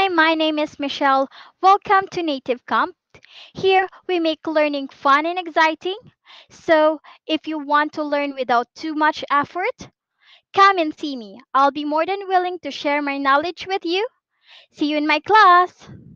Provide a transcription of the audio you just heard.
Hi, my name is Michelle. Welcome to Native Camp. Here we make learning fun and exciting. So, if you want to learn without too much effort, come and see me. I'll be more than willing to share my knowledge with you. See you in my class.